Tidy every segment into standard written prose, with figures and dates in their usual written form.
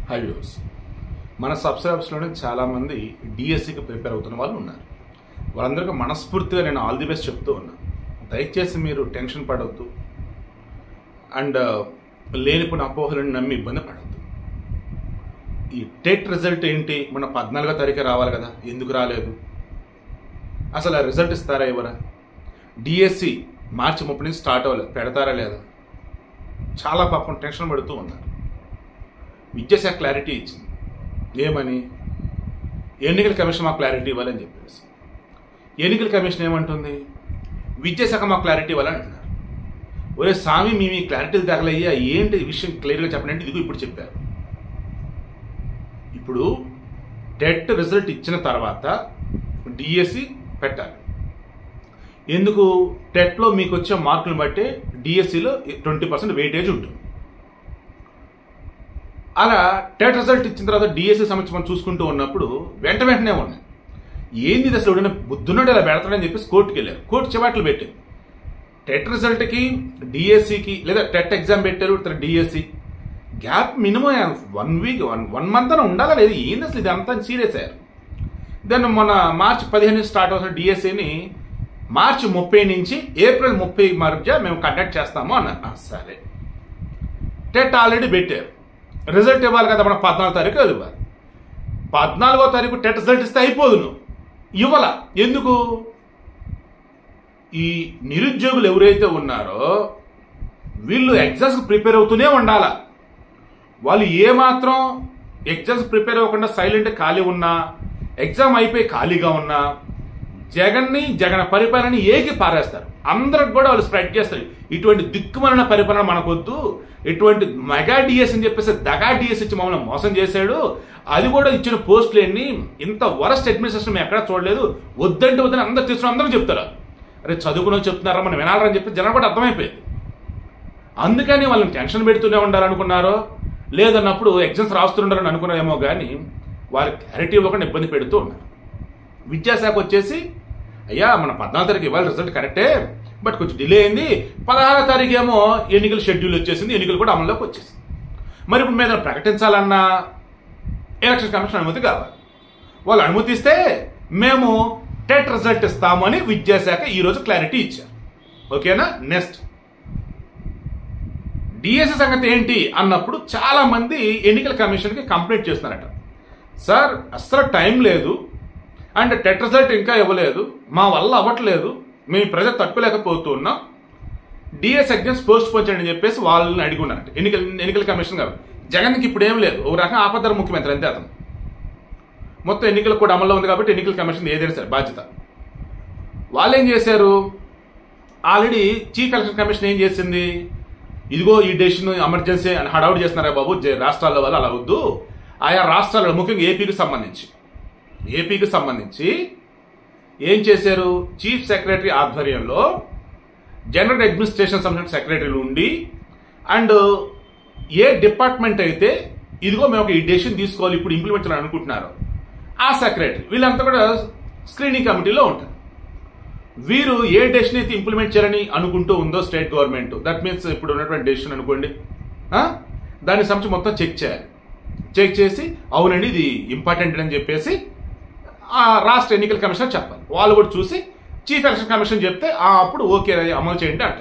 High views, మన సబ్స్క్రైబర్స్లోనే చాలామంది డిఎస్సికి ప్రిపేర్ అవుతున్న వాళ్ళు ఉన్నారు. వాళ్ళందరికీ మనస్ఫూర్తిగా నేను ఆల్ ది బెస్ట్ చెప్తూ ఉన్నాను. దయచేసి మీరు టెన్షన్ పడవద్దు అండ్ లేనిపోయిన అపోహలను నమ్మి ఇబ్బంది పడవద్దు. ఈ టెట్ రిజల్ట్ ఏంటి? మన 14వ తారీఖు రావాలి కదా, ఎందుకు రాలేదు? అసలు ఆ రిజల్ట్ ఇస్తారా ఇవ్వరా? డిఎస్సి మార్చి 30 నుంచి స్టార్ట్ అవ్వలేదు, పెడతారా లేదా? చాలా పాపం టెన్షన్ పడుతూ ఉన్నారు. విద్యాశాఖ క్లారిటీ ఇచ్చింది. ఏమని? ఎన్నికల కమిషన్ మాకు క్లారిటీ ఇవ్వాలని చెప్పేసి. ఎన్నికల కమిషన్ ఏమంటుంది? విద్యాశాఖ మాకు క్లారిటీ ఇవ్వాలని అంటున్నారు. ఒరే స్వామి, మీ క్లారిటీలు తగలయ్యా, ఏంటి విషయం క్లియర్గా చెప్పండి అంటే ఇదిగో ఇప్పుడు చెప్పారు. ఇప్పుడు టెట్ రిజల్ట్ ఇచ్చిన తర్వాత డిఎస్సి పెట్టాలి. ఎందుకు? టెట్లో మీకు వచ్చే మార్కులను బట్టి డిఎస్సిలో 20% వెయిటేజ్ ఉంటుంది. అలా టెట్ రిజల్ట్ ఇచ్చిన తర్వాత డిఎస్సి సంబంధించి మనం చూసుకుంటూ ఉన్నప్పుడు వెంటనే ఉన్నాయి. ఏంది అసలు ఎవడైనా బుద్ధున్నాడు ఇలా పెడతాడని చెప్పేసి కోర్టుకి వెళ్ళారు. కోర్టు చివాట్లు పెట్టింది. టెట్ రిజల్ట్కి డిఎస్సికి లేదా టెట్ ఎగ్జామ్ పెట్టారు, DSC gap minimum 1 week 1 month అని ఉండాలా లేదు? ఏంది అసలు ఇది అంతా సీరియస్ అయ్యారు. దాన్ని మన మార్చి 15 స్టార్ట్ అవుతున్న డిఎస్సిని మార్చి 30 నుంచి ఏప్రిల్ 30 మధ్య మేము కండక్ట్ చేస్తాము అన్నారు. సరే, టెట్ ఆల్రెడీ పెట్టారు, రిజల్ట్ ఇవ్వాలి కదా, మనం 14వ తారీఖు ఇవ్వాలి. 14వ తారీఖు టెట్ రిజల్ట్ ఇస్తే అయిపోదు. నువ్వు ఇవ్వాల. ఎందుకు? ఈ నిరుద్యోగులు ఎవరైతే ఉన్నారో వీళ్ళు ఎగ్జామ్స్కి ప్రిపేర్ అవుతూనే ఉండాలా. వాళ్ళు ఏమాత్రం ఎగ్జామ్స్ ప్రిపేర్ అవ్వకుండా సైలెంట్ ఖాళీ ఉన్నా, ఎగ్జామ్ అయిపోయి ఖాళీగా ఉన్నా జగన్ పరిపాలనని ఏకి పారేస్తారు. అందరికి కూడా వాళ్ళు స్ప్రెడ్ చేస్తారు. ఇటువంటి దిక్కుమలిన పరిపాలన మనకొద్దు, ఇటువంటి మెగా డిఎస్ అని చెప్పేసి దగా డిఎస్ ఇచ్చి మమ్మల్ని మోసం చేశాడు, అది కూడా ఇచ్చిన పోస్టులు ఎన్ని, ఇంత వరస్ట్ అడ్మినిస్ట్రేషన్ మేము ఎక్కడా చూడలేదు, వద్దంటే వద్దని అందరు తీసుకుని అందరూ చెప్తారు. అరే చదువుకుని చెప్తున్నారా, మనం వినాలని చెప్పి జనం కూడా అర్థమైపోయింది. అందుకని వాళ్ళని టెన్షన్ పెడుతూనే ఉండాలనుకున్నారో లేదన్నప్పుడు ఎగ్జామ్స్ రాస్తుండాలని అనుకున్నారేమో కానీ వారి క్లారిటీ ఇవ్వకుండా ఇబ్బంది పెడుతూ ఉన్నారు. విద్యాశాఖ వచ్చేసి అయ్యా మన 14వ తారీఖు ఇవ్వాలి, రిజల్ట్ కరెక్టే, బట్ కొంచెం డిలే అయింది. 16వ తారీఖు ఏమో ఎన్నికల షెడ్యూల్ వచ్చేసింది, ఎన్నికలు కూడా అమల్లోకి వచ్చేసింది. మరి ఇప్పుడు మీద ప్రకటించాలన్నా ఎలక్షన్ కమిషన్ అనుమతి కావాలి. వాళ్ళు అనుమతి ఇస్తే మేము టెట్ రిజల్ట్ ఇస్తామని విద్యాశాఖ ఈరోజు క్లారిటీ ఇచ్చారు. ఓకేనా? నెక్స్ట్ డిఎస్సి సంగతి ఏంటి అన్నప్పుడు చాలా మంది ఎన్నికల కమిషన్కి కంప్లైంట్ చేస్తున్నారట. సార్ అస్సలు టైం లేదు అండ్ టెట్ రిజల్ట్ ఇంకా ఇవ్వలేదు, మా వల్ల అవ్వట్లేదు, మేము ప్రజలు తట్టుకోలేకపోతున్నాం, డిఎస్ ఎగ్జామ్స్ పోస్ట్ పోన్ చేయండి అని చెప్పేసి వాళ్ళని అడిగి ఉన్నారంట ఎన్నికల కమిషన్ గారు. జగన్కి ఇప్పుడు ఏం లేదు, ఒక రకంగా ఆపద్దర ముఖ్యమంత్రి అంతే. అతను మొత్తం ఎన్నికలు కూడా అమల్లో ఉంది కాబట్టి ఎన్నికల కమిషన్ ఏదైనా సరే బాధ్యత. వాళ్ళు ఏం చేశారు? ఆల్రెడీ చీఫ్ ఎలక్షన్ కమిషన్ ఏం చేసింది? ఇదిగో ఈ డెసిషన్ ఎమర్జెన్సీ అని హడావుడి చేస్తున్నారా బాబు, రాష్ట్రాల వల్ల అలా వద్దు. ఆయా రాష్ట్రాలు ముఖ్యంగా ఏపీకి సంబంధించి ఏం చేశారు? చీఫ్ సెక్రటరీ ఆధ్వర్యంలో జనరల్ అడ్మినిస్ట్రేషన్ సంబంధించిన సెక్రటరీలు ఉండి అండ్ ఏ డిపార్ట్మెంట్ అయితే ఇదిగో మేము ఈ డెసిషన్ తీసుకోవాలి ఇప్పుడు ఇంప్లిమెంట్ చేయాలని అనుకుంటున్నారు ఆ సెక్రటరీ వీళ్ళంతా కూడా స్క్రీనింగ్ కమిటీలో ఉంటారు. వీరు ఏ డెసిషన్ అయితే ఇంప్లిమెంట్ చేయాలని అనుకుంటూ ఉందో స్టేట్ గవర్నమెంట్, దట్ మీన్స్ ఇప్పుడు ఉన్నటువంటి డెసిషన్ అనుకోండి, దానికి సంబంధించి మొత్తం చెక్ చేయాలి. చెక్ చేసి అవునండి ఇది ఇంపార్టెంట్ అని చెప్పేసి ఆ రాష్ట్ర ఎన్నికల కమిషన్ చెప్పాలి. వాళ్ళు కూడా చూసి చీఫ్ ఎలక్షన్ కమిషన్ చెప్తే అప్పుడు ఓకే అమలు చేయండి అంటారు.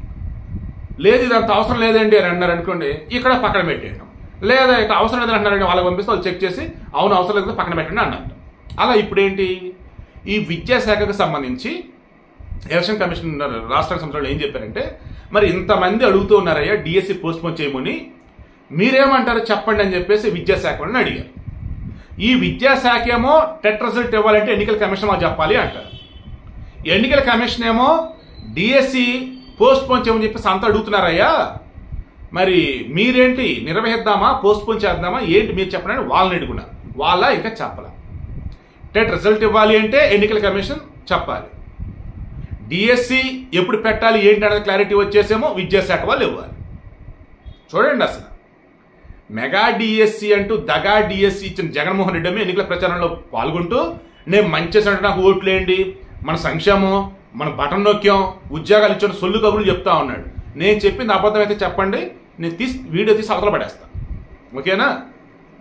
లేదు ఇదంత అవసరం లేదండి అని అన్నారు అనుకోండి, ఇక్కడ పక్కన పెట్టేయడం. లేదా ఇక్కడ అవసరం లేదని అంటున్నారండి, వాళ్ళకి పంపిస్తే వాళ్ళు చెక్ చేసి అవును అవసరం లేదు పక్కన పెట్టండి అన్నారు. అలా ఇప్పుడేంటి, ఈ విద్యాశాఖకు సంబంధించి ఎలక్షన్ కమిషన్ రాష్ట్రానికి సంబంధించిన ఏం చెప్పారంటే, మరి ఇంతమంది అడుగుతూ ఉన్నారయ్యా డిఎస్సి పోస్ట్ పోన్ చేయమని, మీరేమంటారు చెప్పండి అని చెప్పేసి విద్యాశాఖ వాళ్ళని అడిగారు. ఈ విద్యాశాఖ ఏమో టెట్ రిజల్ట్ ఇవ్వాలంటే ఎన్నికల కమిషన్ మాకు చెప్పాలి అంటారు. ఎన్నికల కమిషన్ ఏమో డిఎస్సి పోస్ట్ పోన్ చేయమని చెప్పేసి అంతా అడుగుతున్నారయ్యా, మరి మీరేంటి నిర్వహిద్దామా పోస్ట్ పోన్ చేద్దామా ఏంటి మీరు చెప్పండి వాళ్ళని అడుగున్నారు. వాళ్ళ ఇంకా చెప్పాల. టెట్ రిజల్ట్ ఇవ్వాలి అంటే ఎన్నికల కమిషన్ చెప్పాలి, డిఎస్సి ఎప్పుడు పెట్టాలి ఏంటి అనేది క్లారిటీ వచ్చేసేమో విద్యాశాఖ వాళ్ళు ఇవ్వాలి. చూడండి అసలు మెగా డిఎస్సి అంటూ దగా డిఎస్సి ఇచ్చిన జగన్మోహన్ రెడ్డి ఏమో ఎన్నికల ప్రచారంలో పాల్గొంటూ నేను మంచి చేసినట్టు నాకు ఓట్లేండి, మన సంక్షేమం, మన బటన్ నొక్కాం, ఉద్యోగాలు ఇచ్చిన సొల్లు కబుర్లు చెప్తా ఉన్నాడు. నేను చెప్పింది అబద్ధం అయితే చెప్పండి, నేను వీడియో తీసి అవతల పడేస్తాను. ఓకేనా?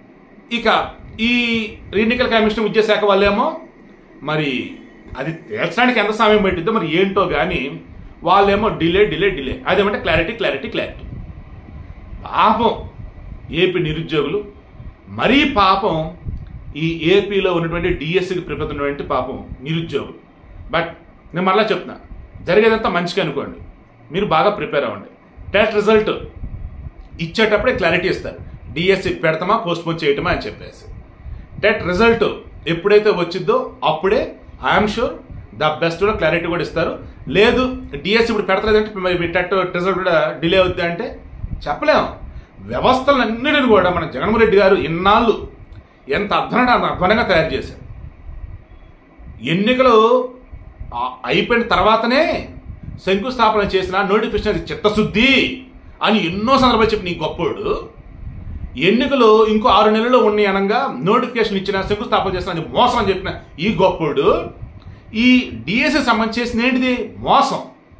ఇక ఈ ఎన్నికల కమిషన్ విద్యాశాఖ వాళ్ళేమో మరి అది తేల్చడానికి ఎంత సమయం పెట్టిద్దో మరి ఏంటో కానీ వాళ్ళేమో డిలే అదేమంటే క్లారిటీ. పాపం ఏపీ నిరుద్యోగులు, మరీ పాపం ఈ ఏపీలో ఉన్నటువంటి డిఎస్సికి ప్రిపేర్ ఉన్నటువంటి పాపం నిరుద్యోగులు. బట్ నేను మళ్ళీ చెప్తున్నా, జరిగేదంతా మంచిగా అనుకోండి, మీరు బాగా ప్రిపేర్ అవ్వండి. టెస్ట్ రిజల్ట్ ఇచ్చేటప్పుడే క్లారిటీ ఇస్తారు, డిఎస్సి పెడతామా పోస్ట్పోన్ చేయటమా అని చెప్పేసి. టెట్ రిజల్ట్ ఎప్పుడైతే వచ్చిందో అప్పుడే ఐఎమ్ షూర్ ద బెస్ట్ కూడా క్లారిటీ కూడా ఇస్తారు. లేదు డిఎస్సి ఇప్పుడు పెడతలేదంటే మరి టెట్ రిజల్ట్ కూడా డిలే అవుద్ది అంటే చెప్పలేము. వ్యవస్థలన్నిటిని కూడా మన జగన్మోహన్ రెడ్డి గారు ఇన్నాళ్ళు ఎంత అధ్వానంగా తయారు చేశారు. ఎన్నికలు అయిపోయిన తర్వాతనే శంకుస్థాపన చేసిన నోటిఫికేషన్ చిత్తశుద్ధి అని ఎన్నో సందర్భాలు చెప్పిన ఈ గొప్పోడు, ఎన్నికలు ఇంకో 6 నెలలు ఉన్నాయి అనగా నోటిఫికేషన్ ఇచ్చిన శంకుస్థాపన చేసిన మోసం అని చెప్పిన ఈ గొప్పోడు ఈ డిఎస్సి సంబంధించి చేసిన ఏంటిది మోసం.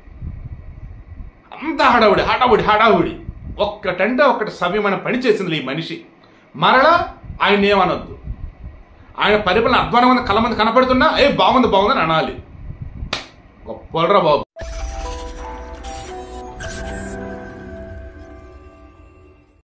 అంత హడావుడి ఒక్కటంటే ఒక్కటి సవ్యమైన పని చేసింది ఈ మనిషి. మరలా ఆయన ఏమనొద్దు, ఆయన పరిపాలన అధ్వానం కళ్ళ మంది కనపడుతున్నా బాగుంది అని అనాలి. గొప్పరా బాబు.